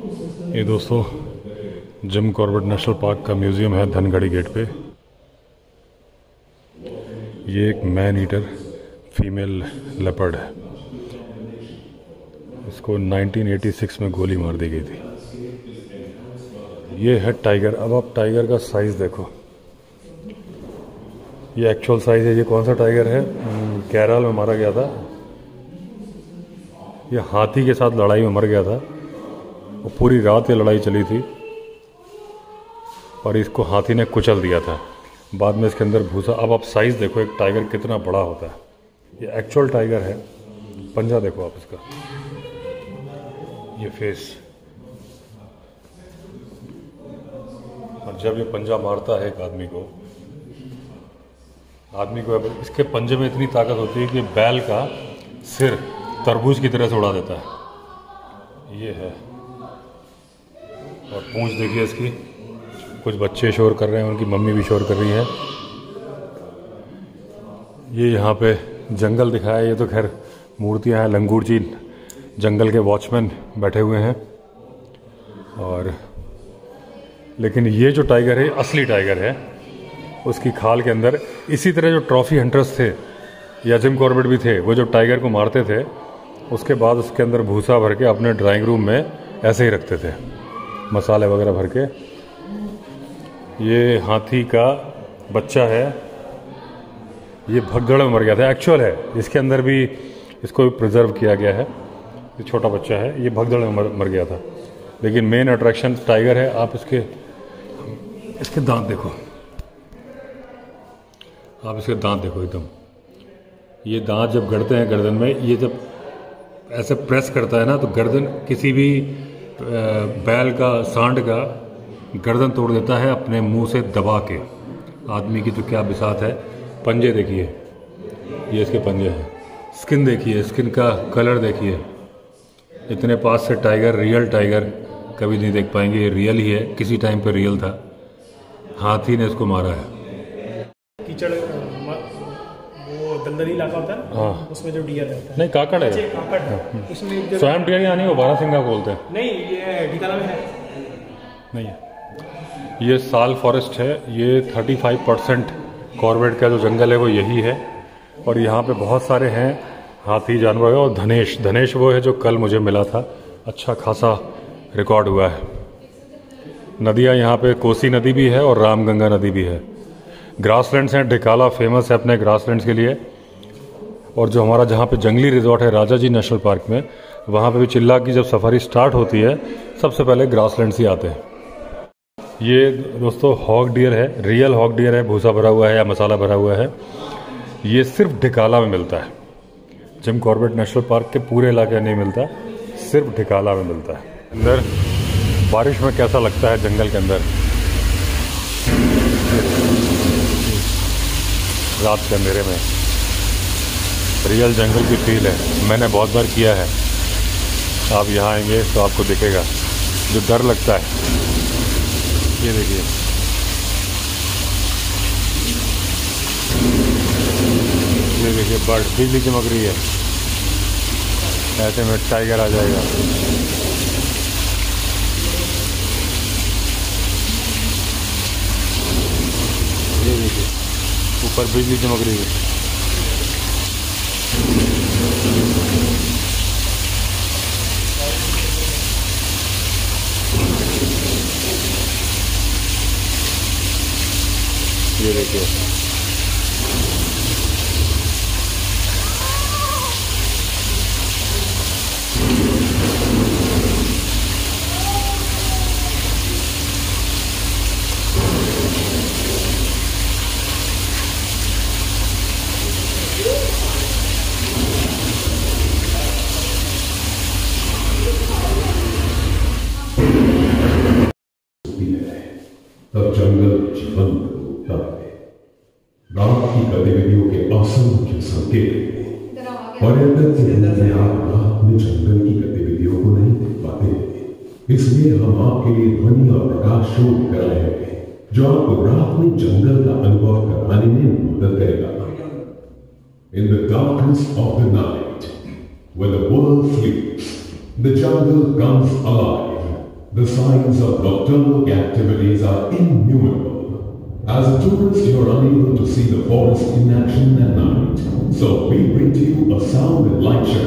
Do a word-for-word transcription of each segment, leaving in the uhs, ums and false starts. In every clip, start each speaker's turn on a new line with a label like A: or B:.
A: ये दोस्तों Jim Corbett national park का म्यूज़ियम है धनगढ़ी गेट पे। ये एक मैन ईटर फीमेल लेपर्ड है। इसको नाइनटीन एटी सिक्स में गोली मार दी गई थी। ये है टाइगर। अब आप टाइगर का साइज़ देखो, ये एक्चुअल साइज़ है। ये कौन सा टाइगर है? केरल में मारा गया था। ये हाथी के साथ लड़ाई में मर गया था और पूरी रात ये लड़ाई चली थी और इसको हाथी ने कुचल दिया था। बाद में इसके अंदर भूसा। अब आप साइज़ देखो एक टाइगर कितना बड़ा होता है। ये एक्चुअल टाइगर है। पंजा देखो आप इसका, ये फेस। और जब ये पंजा मारता है एक आदमी को आदमी को इसके पंजे में इतनी ताकत होती है कि बैल का सिर तरबूज की तरह से उड़ा देता है। ये है। और पूंछ देखिए इसकी। कुछ बच्चे शोर कर रहे हैं, उनकी मम्मी भी शोर कर रही है। ये यहाँ पे जंगल दिखाया है। ये तो खैर मूर्तियाँ हैं। लंगूर जी जंगल के वॉचमैन बैठे हुए हैं। और लेकिन ये जो टाइगर है असली टाइगर है। उसकी खाल के अंदर इसी तरह जो ट्रॉफी हंटर्स थे या जिम कॉर्बेट भी थे, वो जो टाइगर को मारते थे उसके बाद उसके अंदर भूसा भर के अपने ड्राइंग रूम में ऐसे ही रखते थे, मसाले वगैरह भर के। ये हाथी का बच्चा है। ये भगदड़ में मर गया था। एक्चुअल है। इसके अंदर भी इसको प्रिजर्व किया गया है। ये छोटा बच्चा है। ये भगदड़ में मर, मर गया था। लेकिन मेन अट्रैक्शन टाइगर है। आप इसके इसके दांत देखो। आप इसके दांत देखो एकदम। ये दांत जब गड़ते हैं गर्दन में, ये जब ऐसे प्रेस करता है ना, तो गर्दन किसी भी बैल का, सांड का गर्दन तोड़ देता है अपने मुंह से दबा के। आदमी की तो क्या बिसात है। पंजे देखिए, ये इसके पंजे हैं। स्किन देखिए, स्किन का कलर देखिए। इतने पास से टाइगर, रियल टाइगर कभी नहीं देख पाएंगे। ये रियल ही है, किसी टाइम पे रियल था। हाथी ने इसको मारा है।
B: कीचड़ वो दलदली इलाका होता है,
A: हाँ,
B: उसमें जो डियर रहता है।
A: नहीं, काकड़ है।
B: काकड़ है। उसमें
A: स्वयं डियर यानी वो बारहसिंगा बोलते हैं।
B: नहीं, ये ढिकाला में है।
A: नहीं है। ये साल फॉरेस्ट है। ये पैंतीस परसेंट कॉर्बेट का जो जंगल है वो यही है। और यहाँ पे बहुत सारे हैं हाथी जानवर। और धनेश धनेश वो है जो कल मुझे मिला था। अच्छा खासा रिकॉर्ड हुआ है। नदियाँ यहाँ पे कोसी नदी भी है और रामगंगा नदी भी है। ग्रासलैंड्स हैं। ढिकाला फेमस है अपने ग्रासलैंड्स के लिए। और जो हमारा जहाँ पे जंगली रिजॉर्ट है राजा जी नेशनल पार्क में, वहाँ पे भी चिल्ला की जब सफारी स्टार्ट होती है सबसे पहले ग्रासलैंड्स ही आते हैं। ये दोस्तों हॉग डियर है। रियल हॉग डियर है। भूसा भरा हुआ है या मसाला भरा हुआ है। ये सिर्फ ढिकाला में मिलता है। जिम कॉर्बेट नेशनल पार्क के पूरे इलाके नहीं मिलता, सिर्फ ढिकाला में मिलता है। अंदर बारिश में कैसा लगता है जंगल के अंदर रात के अंधेरे में। रियल जंगल की फील है। मैंने बहुत बार किया है। आप यहाँ आएंगे तो आपको दिखेगा। जो डर लगता है, ये देखिए, ये देखिए बर्ड, बिजली चमक रही है। ऐसे में टाइगर आ जाएगा। ये देखिए ऊपर बिजली चमक रही है। ये देखिए
C: तब जंगल जीवंत होता है। रात की गतिविधियों के असंख्य संकेत पर्यटक के अंदर आप रात में जंगल की गतिविधियों को नहीं देख पाते हैं। इसलिए हम आपके लिए ध्वनि और प्रकाश शो कर रहे हैं जो आपको रात में जंगल का अनुभव कराने में मदद करेगा। In the darkness of the night, when the world sleeps, the jungle comes alive The signs of nocturnal activities are innumerable. As a tourist, you are unable to see the forest in action at night. So we bring to you a sound and light show.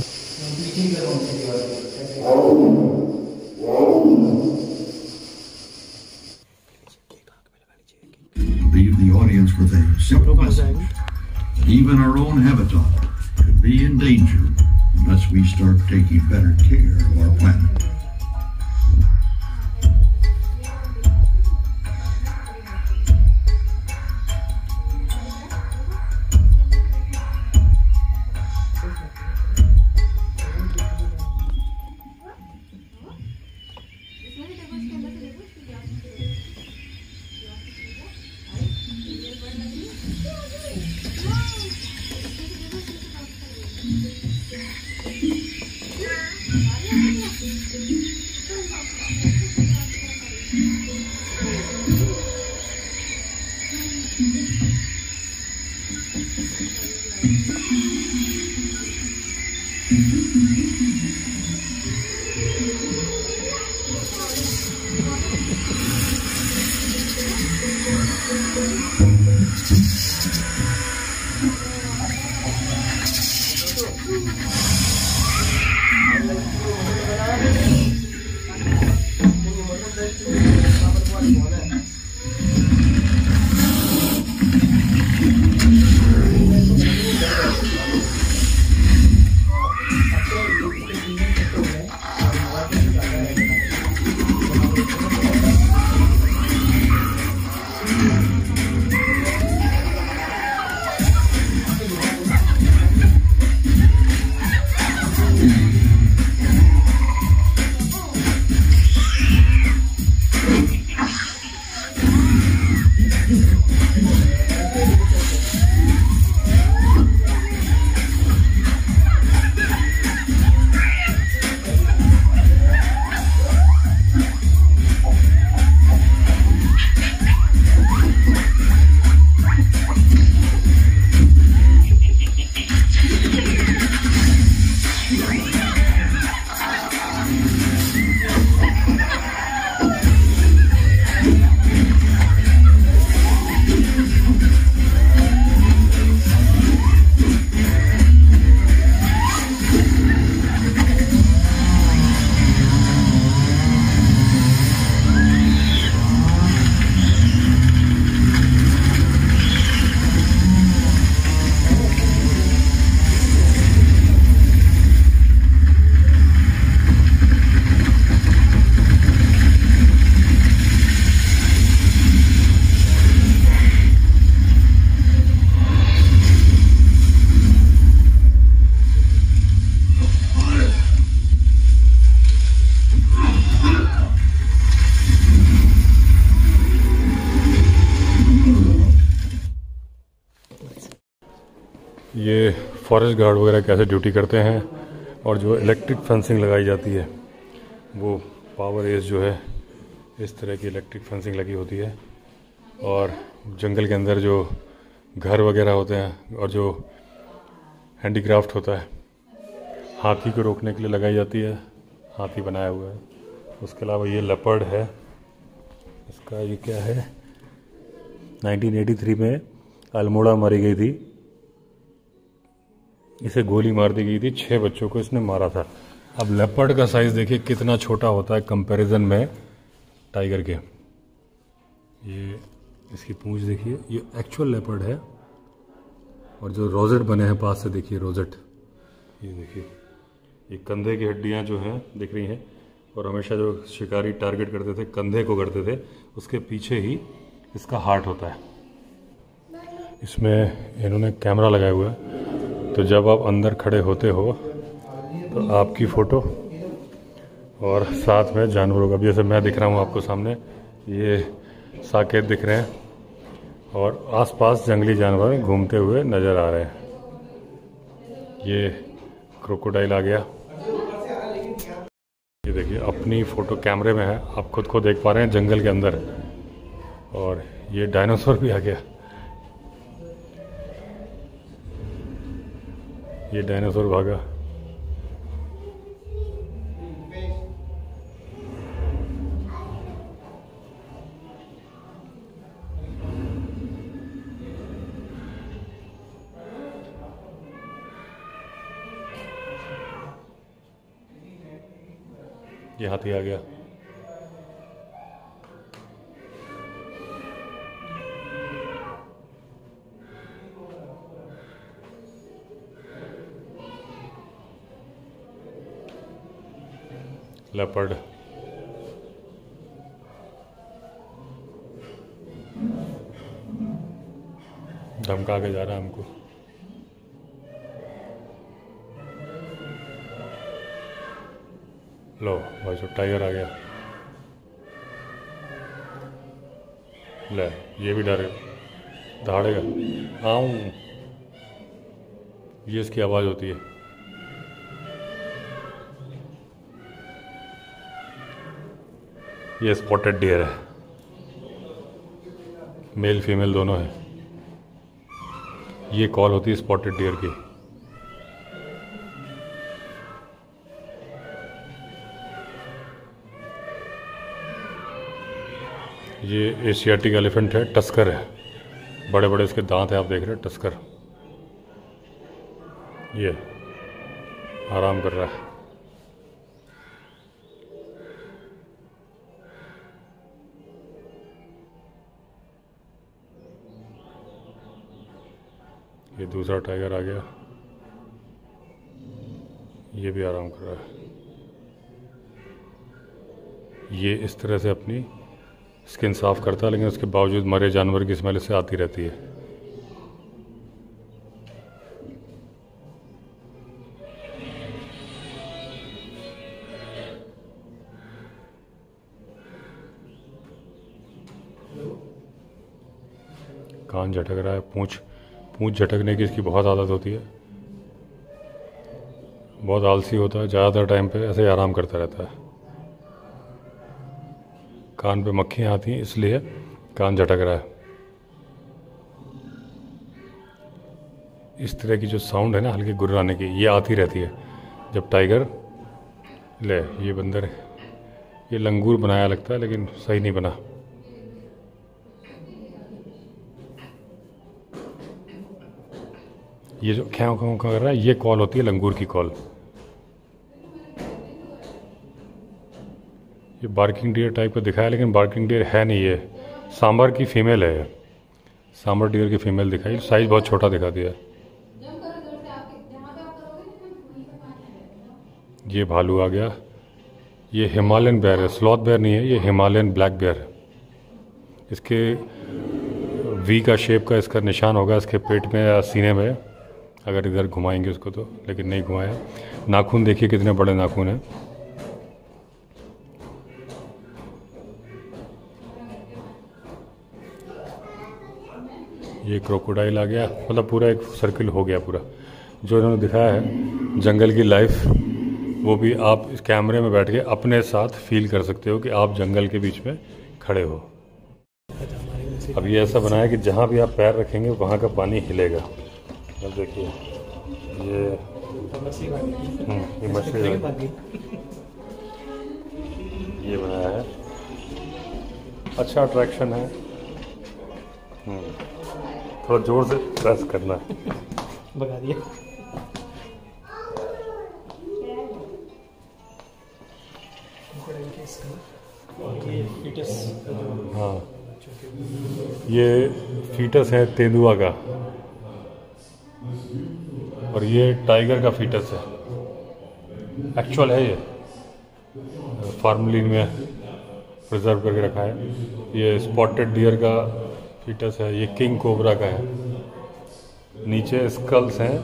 D: Leave the audience with a simple message. Even our own habitat could be in danger unless we start taking better care of our planet.
A: ये forest guard वगैरह कैसे duty करते हैं, और जो electric fencing लगाई जाती है वो पावर एज जो है इस तरह की इलेक्ट्रिक फेंसिंग लगी होती है। और जंगल के अंदर जो घर वगैरह होते हैं और जो हैंडीक्राफ्ट होता है हाथी को रोकने के लिए लगाई जाती है, हाथी बनाया हुआ है। उसके अलावा ये लेपर्ड है, इसका ये क्या है, नाइनटीन एटी थ्री में अल्मोड़ा मारी गई थी, इसे गोली मार दी गई थी, छः बच्चों को इसने मारा था। अब लेपर्ड का साइज़ देखिए कितना छोटा होता है कंपैरिजन में टाइगर के। ये इसकी पूंछ देखिए, ये एक्चुअल लेपर्ड है। और जो रोजेट बने हैं पास से देखिए, रोजेट ये देखिए, ये कंधे की हड्डियां जो हैं दिख रही हैं। और हमेशा जो शिकारी टारगेट करते थे कंधे को करते थे, उसके पीछे ही इसका हार्ट होता है। इसमें इन्होंने कैमरा लगाया हुआ है, तो जब आप अंदर खड़े होते हो तो आपकी फ़ोटो और साथ में जानवरों का, जैसे मैं दिख रहा हूँ आपको सामने, ये साकेत दिख रहे हैं और आसपास जंगली जानवर घूमते हुए नज़र आ रहे हैं। ये क्रोकोडाइल आ गया, ये देखिए अपनी फ़ोटो कैमरे में है, आप खुद को देख पा रहे हैं जंगल के अंदर। और ये डायनासोर भी आ गया, ये डायनासोर भागा। ये हाथी आ गया। लेपर्ड, धमका के जा रहा है हमको। लो भाई जो टाइगर आ गया। ले ये भी डर दहाड़ेगा। आऊं, ये इसकी आवाज़ होती है। ये स्पॉटेड डियर है, मेल फीमेल दोनों है। ये कॉल होती है स्पॉटेड डियर की। ये एशियाटिक एलिफेंट है, टस्कर है, बड़े बड़े इसके दांत हैं, आप देख रहे हैं, टस्कर। ये आराम कर रहा है। ये दूसरा टाइगर आ गया, ये भी आराम कर रहा है। ये इस तरह से अपनी स्किन साफ करता है, लेकिन उसके बावजूद मरे जानवर की स्मेल इससे आती रहती है। कान झटक रहा है, पूंछ पूंछ झटकने की इसकी बहुत आदत होती है। बहुत आलसी होता है, ज़्यादातर टाइम पे ऐसे ही आराम करता रहता है। कान पे मक्खियाँ आती हैं इसलिए कान झटक रहा है। इस तरह की जो साउंड है ना हल्के गुर्राने की, ये आती रहती है जब टाइगर। ले ये बंदर है, ये लंगूर बनाया लगता है लेकिन सही नहीं बना। ये जो ख्यां ख्यां कर रहा है ये कॉल होती है लंगूर की कॉल। ये बार्किंग डियर टाइप का दिखाया, लेकिन बार्किंग डियर है नहीं, ये सांबर की फीमेल है। सांबर डियर की फीमेल दिखाई, साइज बहुत छोटा दिखा दिया। ये भालू आ गया। ये हिमालयन बेयर है, स्लॉथ बेयर नहीं है, ये हिमालयन ब्लैक बेयर है। इसके वी का शेप का इसका निशान होगा इसके पेट में या सीने में, अगर इधर घुमाएंगे उसको तो, लेकिन नहीं घुमाया। नाखून देखिए कितने बड़े नाखून हैं। ये क्रोकोडाइल आ गया, मतलब पूरा एक सर्किल हो गया पूरा। जो इन्होंने दिखाया है जंगल की लाइफ, वो भी आप इस कैमरे में बैठ के अपने साथ फील कर सकते हो कि आप जंगल के बीच में खड़े हो। अब ये ऐसा बनाया कि जहाँ भी आप पैर रखेंगे वहाँ का पानी हिलेगा। अब देखिए ये ये मछली ये बनाया है, अच्छा अट्रैक्शन है। थोड़ा जोर से प्रेस करना है।
B: भगा दिया। ये फीटस,
A: हाँ ये फीटस है तेंदुआ का, और ये टाइगर का फीटस है। एक्चुअल है, ये फार्मलिन में प्रिजर्व करके रखा है। ये स्पॉटेड डियर का फीटस है, ये किंग कोबरा का है। नीचे स्कल्स हैं।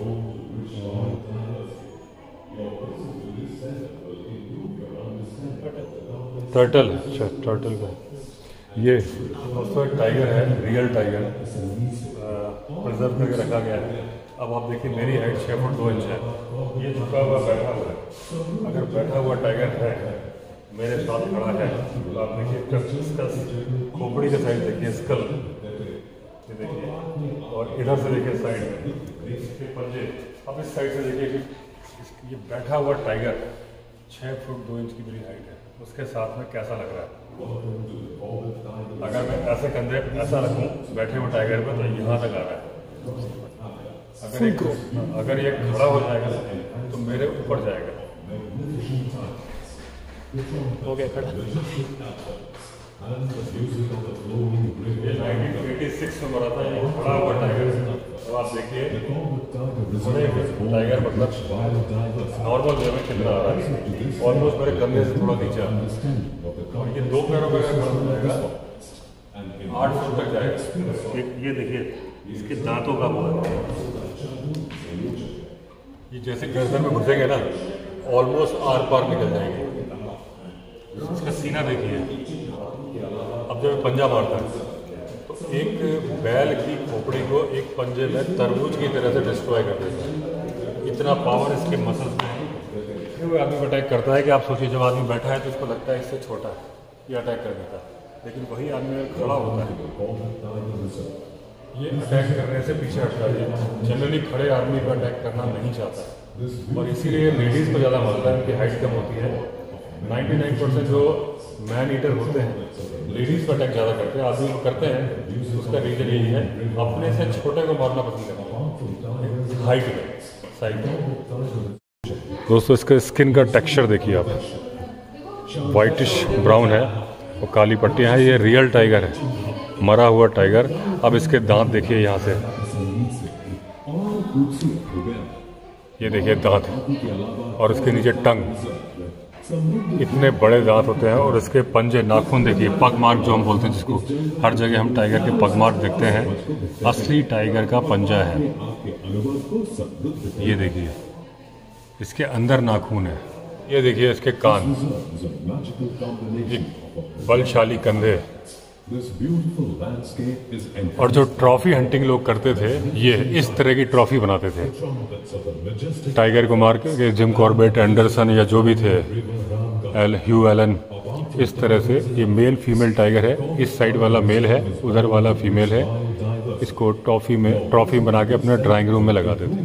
A: टर्टल है, अच्छा टर्टल का। ये दोस्तों एक टाइगर है, रियल टाइगर प्रिजर्व करके रखा गया है। अब आप देखिए मेरी हाइट छः फुट दो इंच है, ये झुका हुआ बैठा हुआ है। अगर बैठा हुआ टाइगर है मेरे साथ खड़ा है तो आप देखिए इसका खोपड़ी के साइड देखिए स्कल, ये देखिए, और इधर से देखिए साइड में इसके पंजे। अब इस साइड से देखिए कि ये बैठा हुआ टाइगर छः फुट दो इंच की मेरी हाइट है, उसके साथ में कैसा लग रहा है। अगर मैं ऐसे कंधे ऐसा रखूं बैठे हुए टाइगर पर तो यहाँ तक आ रहा है। अगर एक अगर ये खड़ा हो जाएगा तो मेरे ऊपर जाएगा।
B: हो गया खड़ा।
A: ये नाइनटीन एटी सिक्स में बना था, ये बड़ा हुआ टाइगर। अब आप देखिए टाइगर मतलब नॉर्मल वे में कितना आ रहा है, ऑलमोस्ट मेरे कंधे से थोड़ा नीचे आ रहा है। और ये दो पैरों में खड़ा हो जाएगा, आठ फुट तक जाएगा। ये देखिए इसके दांतों का बहुत, ये जैसे गर्दन में घुसेंगे ना ऑलमोस्ट आर पार निकल जाएंगे। इसका सीना देखिए, अब जब पंजा मारता है तो एक बैल की खोपड़ी को एक पंजे में तरबूज की तरह से डिस्ट्रॉय कर देता है। इतना पावर इसके मसल्स में है। वो आदमी को अटैक करता है कि आप सोचिए जब आदमी बैठा है तो उसको लगता है इससे छोटा है, ये अटैक कर देता है, लेकिन वही आदमी खड़ा होता है ये अटैक करने से पीछे हटता है। जनरली खड़े आदमी को अटैक करना नहीं चाहता है, और इसीलिए लेडीज़ को ज़्यादा मारता है, उनकी हाइट कम होती है। निन्यानवे परसेंट जो मैन ईटर होते हैं लेडीज़ को अटैक ज़्यादा करते हैं, आदमी को करते हैं। उसका रीज़न यही है, अपने से छोटे को मारना पसंद करते हैं हाइट में, साइड में। दोस्तों इसका स्किन का टेक्सचर देखिए आप, वाइटिश ब्राउन है और काली पट्टियाँ हैं। ये रियल टाइगर है, मरा हुआ टाइगर। अब इसके दांत देखिए यहाँ से, ये देखिए दांत, और इसके नीचे टंग, इतने बड़े दांत होते हैं। और इसके पंजे, नाखून देखिए, पग मार्क जो हम बोलते हैं जिसको, हर जगह हम टाइगर के पग मार्क देखते हैं, असली टाइगर का पंजा है। ये देखिए इसके अंदर नाखून है। ये देखिए इसके कान, बलशाली कंधे। और जो ट्रॉफी हंटिंग लोग करते थे, ये इस तरह की ट्रॉफी बनाते थे टाइगर को मार के। जिम कॉर्बेट, एंडरसन या जो भी थे, एल ह्यू एलन, इस तरह से। ये मेल फीमेल टाइगर है, इस साइड वाला मेल है, उधर वाला फीमेल है। इसको ट्रॉफी में ट्रॉफी बना के अपने ड्राइंग रूम में लगाते थे।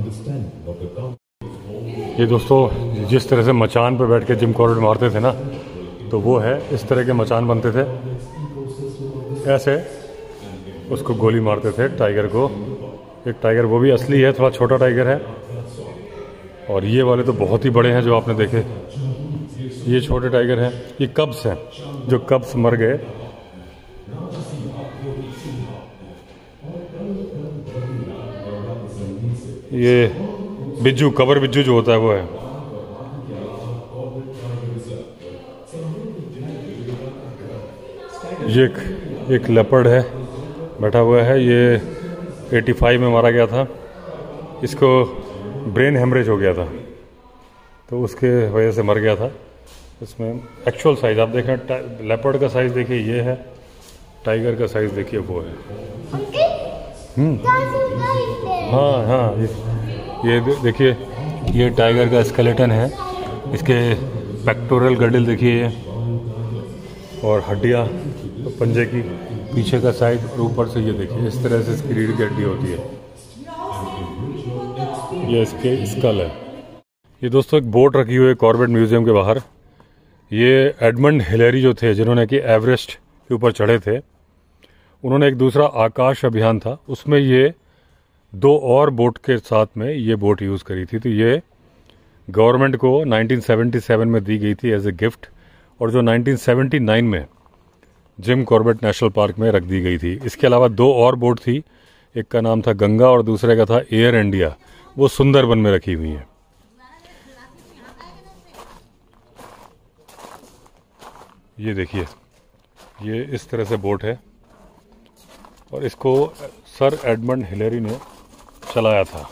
A: ये दोस्तों जिस तरह से मचान पर बैठ के जिम कॉर्बेट मारते थे ना, तो वो है, इस तरह के मचान बनते थे, ऐसे उसको गोली मारते थे टाइगर को। एक टाइगर वो भी असली है, थोड़ा छोटा टाइगर है। और ये वाले तो बहुत ही बड़े हैं जो आपने देखे, ये छोटे टाइगर हैं। ये कब्स हैं, जो कब्स मर गए। ये बिज्जू, कबर बिज्जू जो होता है वो है। ये एक, एक लेपर्ड है बैठा हुआ है, ये पचासी में मारा गया था। इसको ब्रेन हेमरेज हो गया था, तो उसके वजह से मर गया था। इसमें एक्चुअल साइज आप देखें, लेपर्ड का साइज देखिए ये है, टाइगर का साइज देखिए वो है। हम्म हाँ हाँ ये, ये देखिए, ये टाइगर का स्केलेटन है। इसके पेक्टोरल गडिल देखिए, और हड्डियाँ पंजे की, पीछे का साइड, और ऊपर से ये देखिए इस तरह से इसकी रीढ़ की हड्डी होती है। ये इसके स्कल है। ये दोस्तों एक बोट रखी हुई है कॉर्बेट म्यूजियम के बाहर। ये एडमंड हिलेरी जो थे, जिन्होंने कि एवरेस्ट के ऊपर चढ़े थे, उन्होंने एक दूसरा आकाश अभियान था, उसमें ये दो और बोट के साथ में ये बोट यूज़ करी थी। तो ये गवर्नमेंट को नाइनटीन सेवेंटी सेवन में दी गई थी एज ए गिफ्ट, और जो नाइनटीन सेवेंटी नाइन में जिम कॉर्बेट नेशनल पार्क में रख दी गई थी। इसके अलावा दो और बोट थी, एक का नाम था गंगा और दूसरे का था एयर इंडिया, वो सुंदरबन में रखी हुई हैं। ये देखिए, ये इस तरह से बोट है, और इसको सर एडमंड हिलेरी ने चलाया था।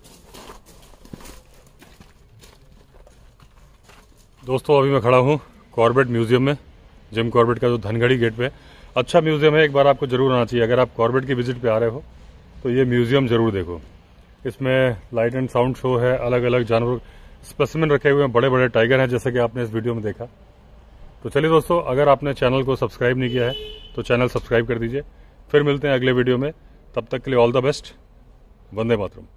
A: दोस्तों अभी मैं खड़ा हूँ कॉर्बेट म्यूजियम में, जिम कॉर्बेट का जो धनगढ़ी गेट पे। अच्छा म्यूजियम है, एक बार आपको जरूर आना चाहिए। अगर आप कॉर्बेट की विजिट पे आ रहे हो तो ये म्यूजियम जरूर देखो। इसमें लाइट एंड साउंड शो है, अलग अलग जानवर स्पेसिमेन रखे हुए हैं, बड़े बड़े टाइगर हैं, जैसे कि आपने इस वीडियो में देखा। तो चलिए दोस्तों, अगर आपने चैनल को सब्सक्राइब नहीं किया है तो चैनल सब्सक्राइब कर दीजिए। फिर मिलते हैं अगले वीडियो में, तब तक के लिए all the best. Vande Mataram.